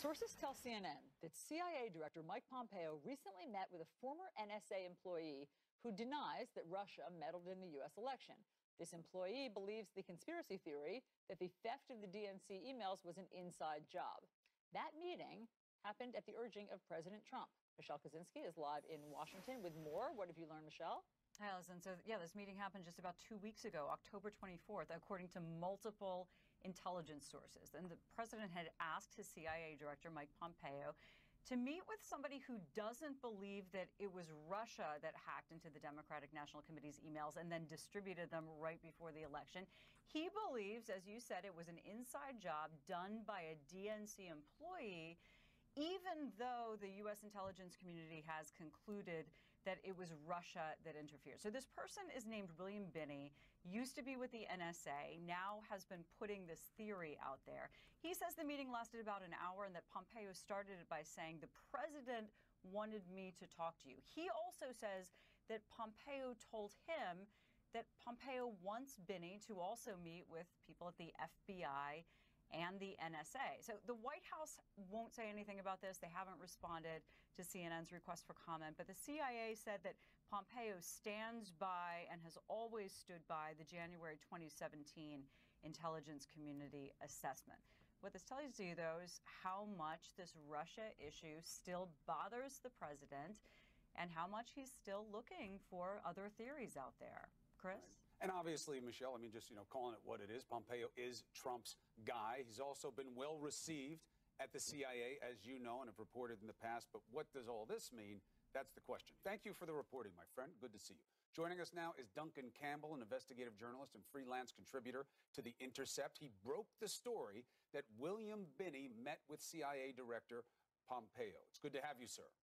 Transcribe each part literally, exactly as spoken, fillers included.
Sources tell C N N that C I A Director Mike Pompeo recently met with a former N S A employee who denies that Russia meddled in the U S election. This employee believes the conspiracy theory that the theft of the D N C emails was an inside job. That meeting happened at the urging of President Trump. Michelle Kaczynski is live in Washington with more. What have you learned, Michelle? Hi, Alison. So, yeah, this meeting happened just about two weeks ago, October twenty-fourth, according to multiple intelligence sources. And the president had asked his C I A director, Mike Pompeo, to meet with somebody who doesn't believe that it was Russia that hacked into the Democratic National Committee's emails and then distributed them right before the election. He believes, as you said, it was an inside job done by a D N C employee, even though the U S intelligence community has concluded that it was Russia that interfered. So this person is named William Binney, used to be with the N S A, now has been putting this theory out there. He says the meeting lasted about an hour and that Pompeo started it by saying, the president wanted me to talk to you. He also says that Pompeo told him that Pompeo wants Binney to also meet with people at the F B I and the N S A. So the White House won't say anything about this. They haven't responded to C N N's request for comment. But the C I A said that Pompeo stands by and has always stood by the January twenty seventeen intelligence community assessment. What this tells you, though, is how much this Russia issue still bothers the president and how much he's still looking for other theories out there. Chris? Right. And obviously, Michelle, I mean, just, you know, calling it what it is, Pompeo is Trump's guy. He's also been well received at the C I A, as you know, and have reported in the past. But what does all this mean? That's the question. Thank you for the reporting, my friend. Good to see you. Joining us now is Duncan Campbell, an investigative journalist and freelance contributor to The Intercept. He broke the story that William Binney met with C I A Director Pompeo. It's good to have you, sir.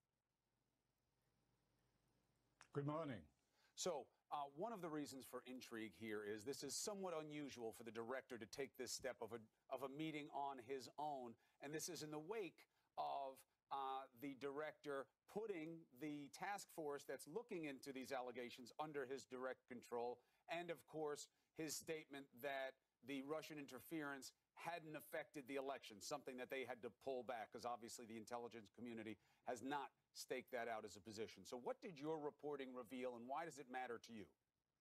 Good morning. So uh, one of the reasons for intrigue here is this is somewhat unusual for the director to take this step of a, of a meeting on his own. And this is in the wake of uh, the director putting the task force that's looking into these allegations under his direct control. And, of course, his statement that the Russian interference hadn't affected the election, something that they had to pull back because obviously the intelligence community has not stake that out as a position. So what did your reporting reveal, and why does it matter to you?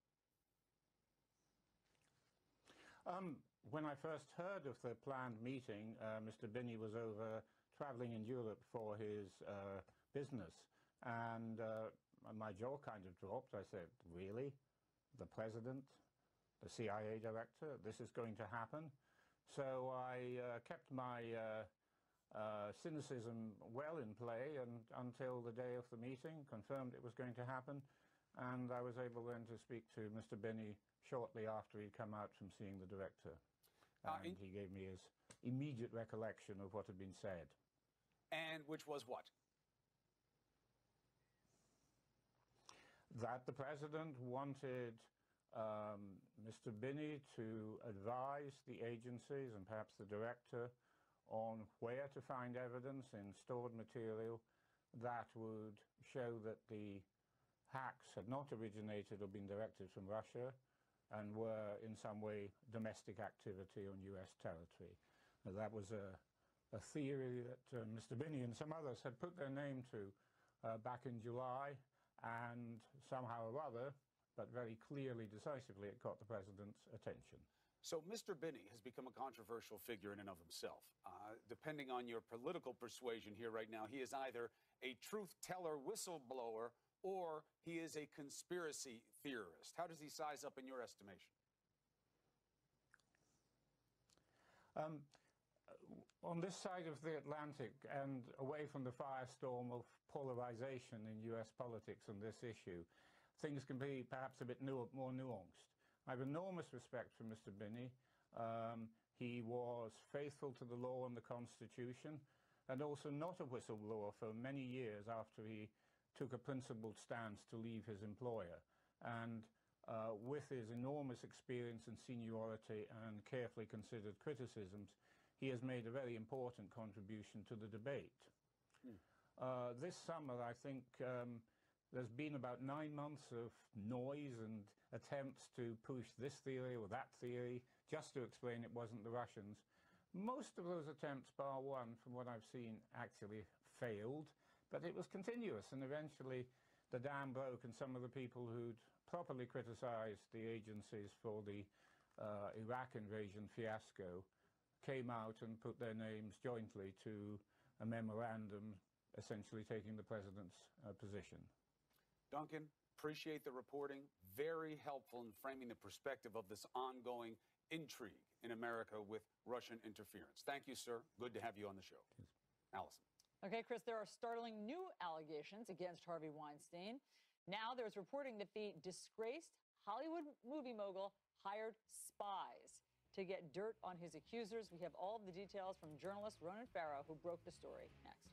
Um, when I first heard of the planned meeting, uh, Mister Binney was over traveling in Europe for his uh, business, and uh, my jaw kind of dropped. I said, really? The president, the C I A director, this is going to happen? So I uh, kept my uh, Uh, cynicism well in play and until the day of the meeting, confirmed it was going to happen, and I was able then to speak to Mister Binney shortly after he'd come out from seeing the director. Uh, and he gave me his immediate recollection of what had been said. And which was what? That the president wanted um, Mister Binney to advise the agencies and perhaps the director on where to find evidence in stored material that would show that the hacks had not originated or been directed from Russia and were in some way domestic activity on U S territory. Now, that was a, a theory that uh, Mister Binney and some others had put their name to uh, back in July, and somehow or other, but very clearly, decisively, it caught the president's attention. So Mister Binney has become a controversial figure in and of himself. Uh, depending on your political persuasion here right now, he is either a truth-teller whistleblower or he is a conspiracy theorist. How does he size up in your estimation? Um, on this side of the Atlantic and away from the firestorm of polarization in U S politics on this issue, things can be perhaps a bit nu- more nuanced. I have enormous respect for Mister Binney. Um, he was faithful to the law and the Constitution, and also not a whistleblower for many years after he took a principled stance to leave his employer. And uh, with his enormous experience and seniority and carefully considered criticisms, he has made a very important contribution to the debate. Mm. Uh, this summer, I think, um, there's been about nine months of noise and attempts to push this theory or that theory just to explain it wasn't the Russians. Most of those attempts, bar one, from what I've seen, actually failed, but it was continuous, and eventually the dam broke, and some of the people who'd properly criticized the agencies for the uh, Iraq invasion fiasco came out and put their names jointly to a memorandum essentially taking the president's uh, position. Duncan, appreciate the reporting. Very helpful in framing the perspective of this ongoing intrigue in America with Russian interference. Thank you, sir. Good to have you on the show. Yes. Allison. Okay, Chris, there are startling new allegations against Harvey Weinstein. Now there's reporting that the disgraced Hollywood movie mogul hired spies to get dirt on his accusers. We have all of the details from journalist Ronan Farrow, who broke the story. Next.